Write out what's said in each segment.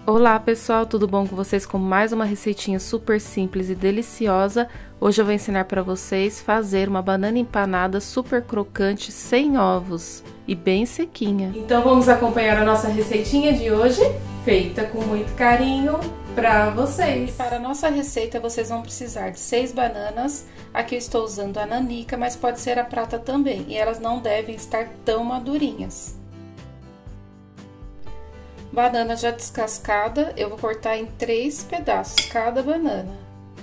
Olá pessoal, tudo bom com vocês? Com mais uma receitinha super simples e deliciosa. Hoje eu vou ensinar para vocês fazer uma banana empanada super crocante, sem ovos e bem sequinha. Então vamos acompanhar a nossa receitinha de hoje, feita com muito carinho para vocês. E para a nossa receita vocês vão precisar de 6 bananas. Aqui eu estou usando a nanica, mas pode ser a prata também, e elas não devem estar tão madurinhas. Banana já descascada, eu vou cortar em 3 pedaços cada banana.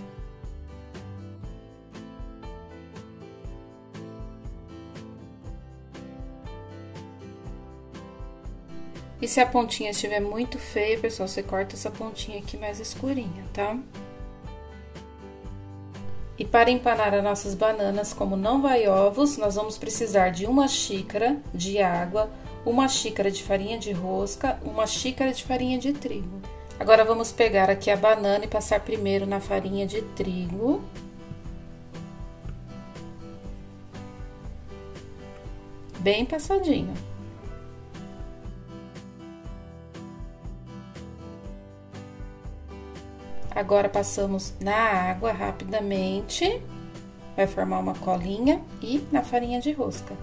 E se a pontinha estiver muito feia, pessoal, você corta essa pontinha aqui mais escurinha, tá? E para empanar as nossas bananas, como não vai ovos, nós vamos precisar de 1 xícara de água, 1 xícara de farinha de rosca, 1 xícara de farinha de trigo. Agora vamos pegar aqui a banana e passar primeiro na farinha de trigo. Bem passadinho. Agora passamos na água rapidamente, vai formar uma colinha, e na farinha de rosca.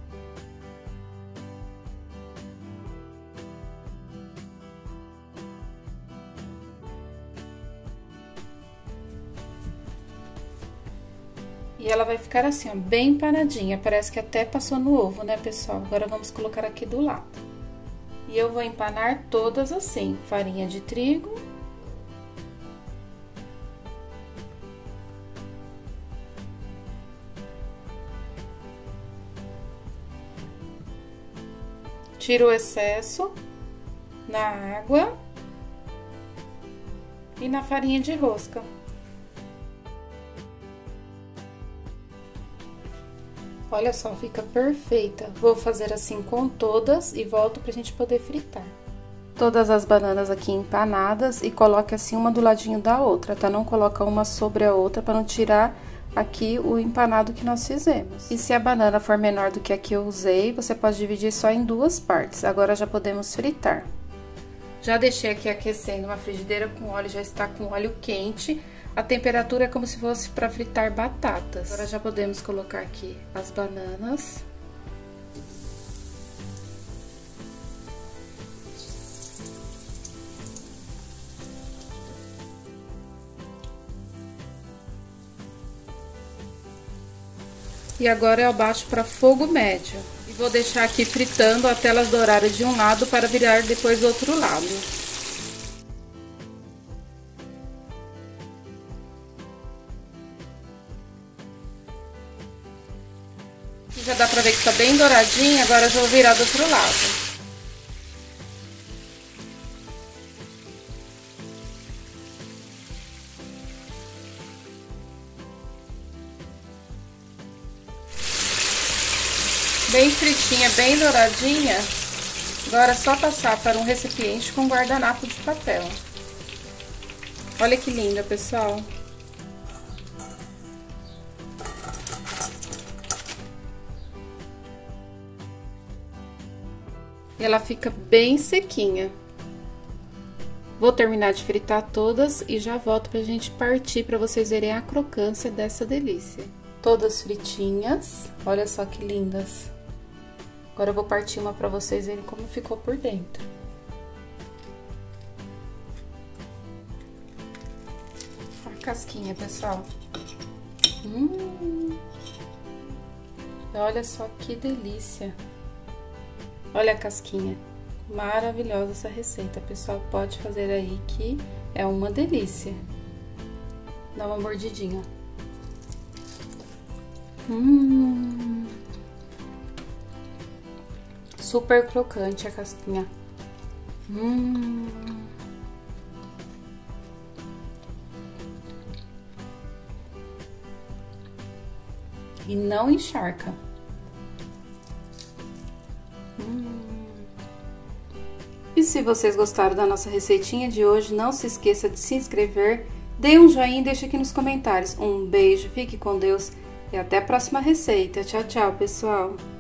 E ela vai ficar assim, ó, bem empanadinha, parece que até passou no ovo, né, pessoal? Agora vamos colocar aqui do lado. E eu vou empanar todas assim, farinha de trigo. Tiro o excesso na água e na farinha de rosca. Olha só, fica perfeita. Vou fazer assim com todas e volto pra gente poder fritar. Todas as bananas aqui empanadas e coloque assim uma do ladinho da outra, tá? Não coloca uma sobre a outra para não tirar aqui o empanado que nós fizemos. E se a banana for menor do que a que eu usei, você pode dividir só em 2 partes. Agora já podemos fritar. Já deixei aqui aquecendo uma frigideira com óleo, já está com óleo quente. A temperatura é como se fosse para fritar batatas. Agora já podemos colocar aqui as bananas. E agora eu abaixo para fogo médio. E vou deixar aqui fritando até elas dourarem de um lado para virar depois do outro lado. Aqui já dá para ver que está bem douradinha, agora eu já vou virar do outro lado. Bem fritinha, bem douradinha. Agora é só passar para um recipiente com guardanapo de papel. Olha que linda, pessoal. E ela fica bem sequinha. Vou terminar de fritar todas e já volto pra gente partir para vocês verem a crocância dessa delícia. Todas fritinhas, olha só que lindas. Agora eu vou partir uma pra vocês verem como ficou por dentro. A casquinha, pessoal. Olha só que delícia. Olha a casquinha. Maravilhosa essa receita, pessoal. Pode fazer aí que é uma delícia. Dá uma mordidinha. Super crocante a casquinha. E não encharca. E se vocês gostaram da nossa receitinha de hoje, não se esqueça de se inscrever, dê um joinha e deixe aqui nos comentários. Um beijo, fique com Deus e até a próxima receita. Tchau, tchau, pessoal!